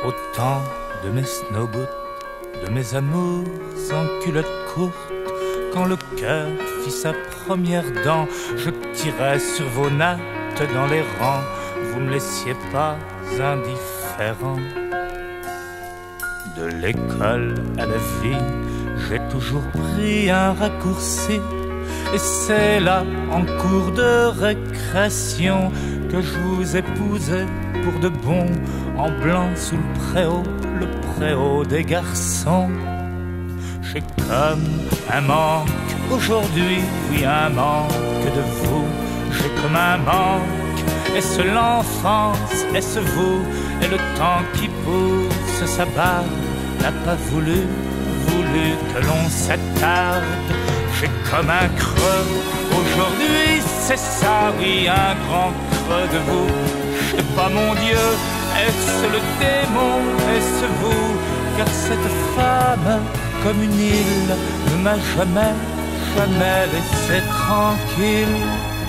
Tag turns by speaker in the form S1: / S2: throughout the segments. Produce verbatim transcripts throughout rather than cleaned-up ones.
S1: Autant de mes snowboots, de mes amours en culotte courte, quand le cœur fit sa première dent, je tirais sur vos nattes dans les rangs, vous me laissiez pas indifférent. De l'école à la vie, j'ai toujours pris un raccourci, et c'est là, en cours de récréation, que je vous épousais pour de bon, en blanc sous le préau, le préau des garçons. J'ai comme un manque aujourd'hui, oui un manque de vous. J'ai comme un manque, est-ce l'enfance, est-ce vous? Et le temps qui pousse sa barbe n'a pas voulu, voulu que l'on s'attarde. J'ai comme un creux, aujourd'hui c'est ça, oui un grand creux de vous. Je sais pas mon Dieu, est-ce le démon, est-ce vous? Car cette femme, comme une île, ne m'a jamais, jamais laissé tranquille.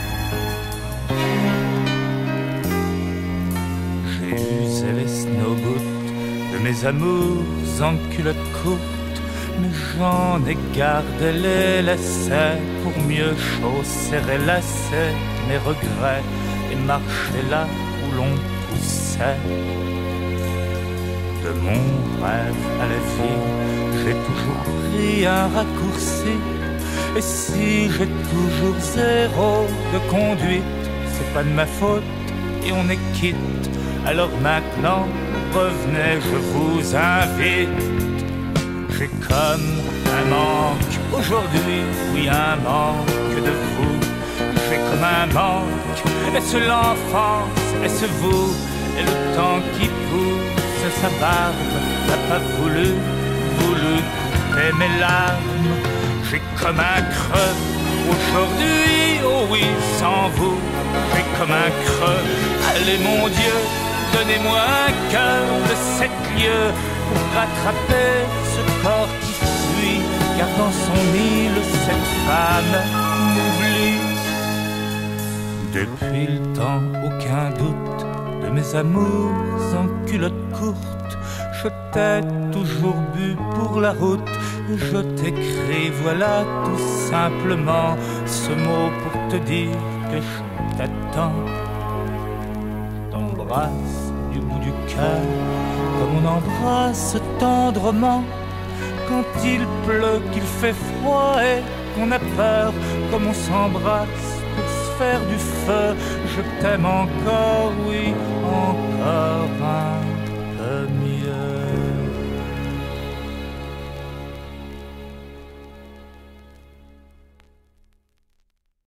S1: J'ai usé les snowboots de mes amours en culotte courte, mais j'en ai gardé les lacets pour mieux chausser et lasser mes regrets et marcher là où l'on poussait. De mon rêve à la vie, j'ai toujours pris un raccourci, et si j'ai toujours zéro de conduite, c'est pas de ma faute et on est quitte. Alors maintenant, revenez, je vous invite. J'ai comme un manque aujourd'hui, oui un manque de vous. J'ai comme un manque, est-ce l'enfance, est-ce vous? Et le temps qui pousse sa barbe n'a pas voulu, voulu couper mes larmes. J'ai comme un creux aujourd'hui, oh oui sans vous. J'ai comme un creux, allez mon Dieu, donnez-moi un cœur de sept lieues pour rattraper ce corps qui fuit, car dans son île cette femme m'oublie. Depuis le temps, aucun doute de mes amours en culotte courte, je t'ai toujours bu pour la route, et je t'écris voilà tout simplement ce mot pour te dire que je t'attends. T'embrasse du bout du cœur comme on embrasse tendrement quand il pleut, qu'il fait froid et qu'on a peur, comme on s'embrasse pour se faire du feu. Je t'aime encore, oui